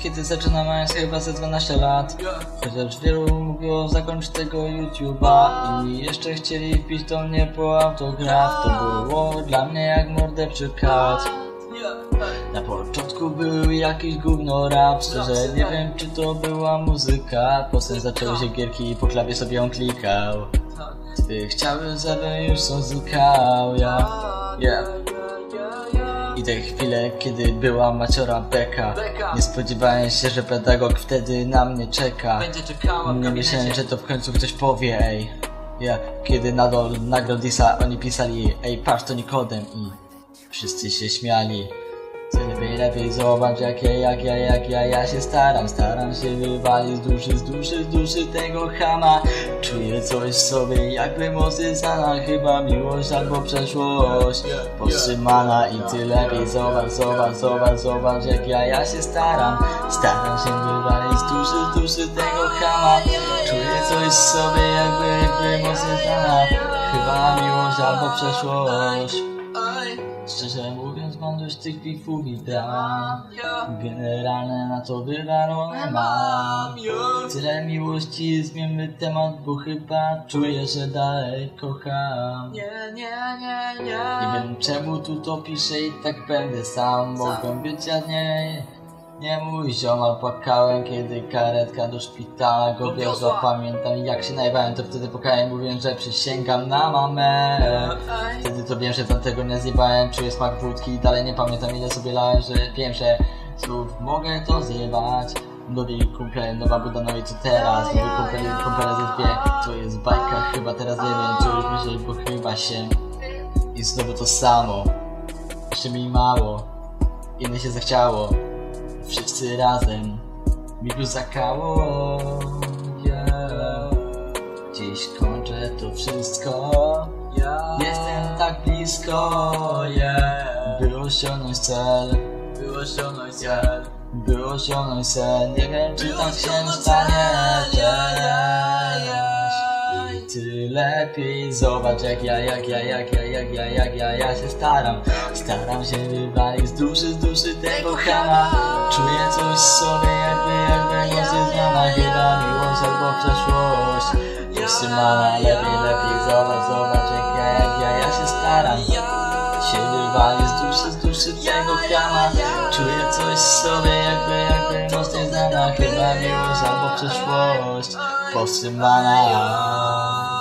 kiedy zaczynam, mając chyba ze 12 lat. Chociaż wielu mówiło zakończyć tego YouTube'a i jeszcze chcieli wpić do mnie po autograf. To było dla mnie jak morderczy kat. Na początku był jakiś gówno rap, szczerze nie wiem czy to była muzyka. Potem zaczęły się gierki i po klawie sobie on klikał. Chciały, żebym już są znikał, I te chwile, kiedy była maciora beka, nie spodziewałem się, że pedagog wtedy na mnie czeka. Nie myślałem, że to w końcu ktoś powie, ej. Kiedy nagrał disa, oni pisali, ej patrz to Nikodem i wszyscy się śmiali. Lepiej zobacz jak ja się staram się wywalić z duszy tego chama. Czuję coś w sobie jakby mosty znana, chyba miłość albo przeszłość powstrzymana. I ty lepiej zobacz jak ja się staram się wywalić z duszy tego chama. Czuję coś w sobie jakby mosty znana, chyba miłość albo przeszłość. Szczerze mówiąc mam dość tych bifów i dram. Generalne na to wywalone mam. Tyle miłości, zmieńmy temat, bo chyba czuję, że dalej kocham. Nie wiem czemu tu to piszę i tak będę sam. Mogłem być, ja nie mój ziomal. Płakałem kiedy karetka do szpitala go wiozła. Pamiętam jak się najbałem, to wtedy płakałem, mówiłem, że przysięgam na mamę. Wtedy to wiem, że tamtego nie zjebałem. Czuję smak wódki i dalej nie pamiętam ile sobie lałem, że wiem, że znów mogę to zjebać. Nowi kumple, nowa buda, no i co teraz? Nowy kumpele ze dwie, to jest bajka, chyba teraz nie wiem, czy już myśleć, bo chyba się. I znowu to samo, jeszcze mi mało, inny się zachciało. Wszyscy razem mi tu zakało, Dziś kończę to wszystko, jestem tak blisko, by osiągnąć cel, nie wiem czy tak się stanie, I ty lepiej zobacz jak ja się staram się wywalić z duszy tego chama. Czuję coś w sobie jakby mocno znana, chyba miłość albo przeszłość powstrzymana. Lepiej zobacz jak ja się staram się wywalić z duszy tego chama. Czuję coś w sobie jakby mocno znana, chyba miłość albo przeszłość powstrzymana.